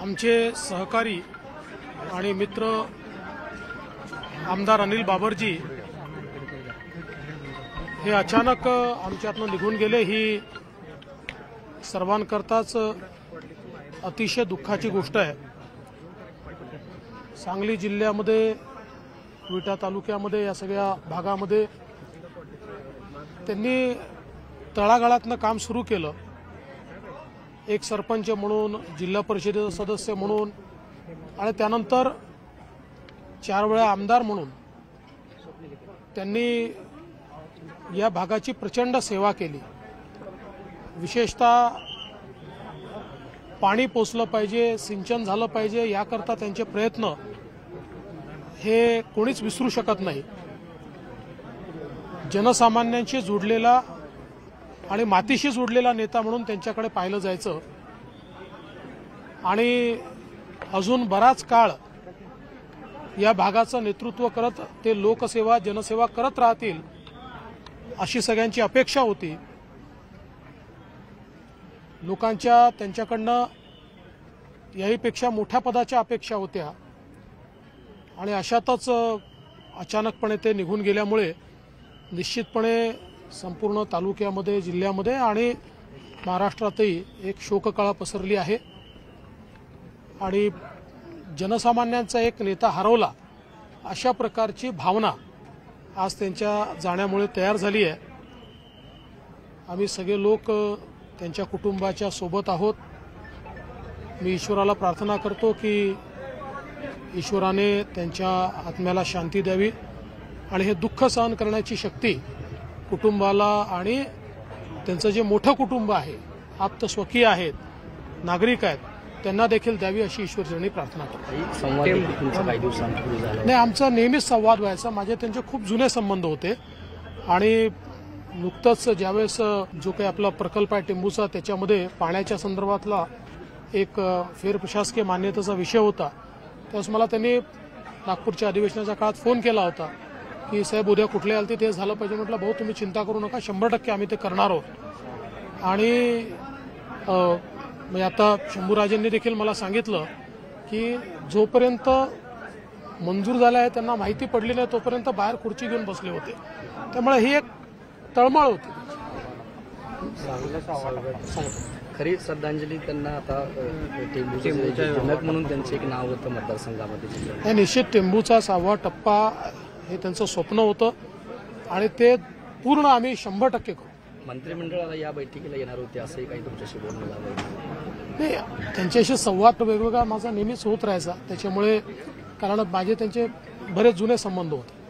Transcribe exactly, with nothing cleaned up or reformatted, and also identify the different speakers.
Speaker 1: आमचे सहकारी आणि मित्र आमदार अनिल बाबरजी हे अचानक आमच्यातून निघून गेले ही सर्वांकरताच अतिशय दुःखाची गोष्ट आहे। सांगली जिल्ह्यामध्ये विटा तालुक्यामध्ये या सगळ्या भागामध्ये त्यांनी तळागाळातनं काम सुरू केलं। एक सरपंच म्हणून, जिल्हा परिषदेचे सदस्य म्हणून आणि त्यानंतर चार वेळा आमदार म्हणून त्यांनी या भागाची प्रचंड सेवा केली। विशेषतः पाणी पोचलं पाहिजे, सिंचन झालं पाहिजे याकरता त्यांचे प्रयत्न हे कोणीच विसरू शकत नाही। जनसामान्यांशी जोडलेला आणि मातीशी जोडलेला नेता म्हणून त्यांच्याकडे पाहिलं जायचं आणि अजून बराच काळ या भागाचं नेतृत्व करत ते लोकसेवा जनसेवा करत राहतील अशी सगळ्यांची अपेक्षा होती। लोकांच्या त्यांच्याकडनं याहीपेक्षा मोठ्या पदाच्या अपेक्षा होत्या आणि अशातच अचानकपणे ते निघून गेल्यामुळे निश्चितपणे संपूर्ण तालुक्यामध्ये, जिल्ह्यामध्ये आणि महाराष्ट्रातही एक शोककळा पसरली आहे आणि जनसामान्यांचा एक नेता हरवला अशा प्रकारची भावना आज त्यांच्या जाण्यामुळे तयार झाली आहे। आम्ही सगळे लोक त्यांच्या कुटुंबाच्या सोबत आहोत। मी ईश्वराला प्रार्थना करतो की ईश्वराने त्यांच्या आत्म्याला शांती द्यावी आणि हे दुःख सहन करण्याची शक्ती कुटुंबाला आणि त्यांचं जे मोठं कुटुंब आहे, आप्त स्वकीय आहेत, नागरिक आहेत, त्यांना देखील द्यावी अशी ईश्वरचरणी प्रार्थना करतो। नाही, आमचा नेहमीच संवाद व्हायचा। माझे त्यांचे खूप जुने संबंध होते आणि नुकतंच ज्यावेळेस जो काही आपला प्रकल्प आहे टेंबूचा त्याच्यामध्ये पाण्याच्या संदर्भातला एक फेरप्रशासकीय मान्यतेचा विषय होता, त्यावेळेस मला त्यांनी नागपूरच्या अधिवेशनाच्या काळात फोन केला होता की साहेब उद्या कुठले आलते ते झालं पाहिजे। म्हटलं भाऊ तुम्ही चिंता करू नका, शंभर टक्के आम्ही ते करणार आहोत। आणि म्हणजे आता शंभूराजेंनी देखील मला सांगितलं की जोपर्यंत मंजूर झालं आहे त्यांना माहिती पडली नाही तोपर्यंत बाहेर खुर्ची घेऊन बसले होते, त्यामुळे ही एक तळमळ होती।
Speaker 2: खरी श्रद्धांजली त्यांना आता टेंबूचा म्हणून त्यांचं एक नाव होतं मतदारसंघामध्ये।
Speaker 1: निश्चित टेंबूचा सहावा टप्पा हे त्यांचं स्वप्न होतं आणि ते पूर्ण आम्ही शंभर टक्के करू।
Speaker 2: मंत्रिमंडळाला या बैठकीला येणार होते असंही काही तुमच्याशी बोलणं झालं?
Speaker 1: नाही, त्यांच्याशी संवाद वेगवेगळा माझा नेहमीच होत राहायचा, त्याच्यामुळे कारण माझे त्यांचे बरेच जुने संबंध होते।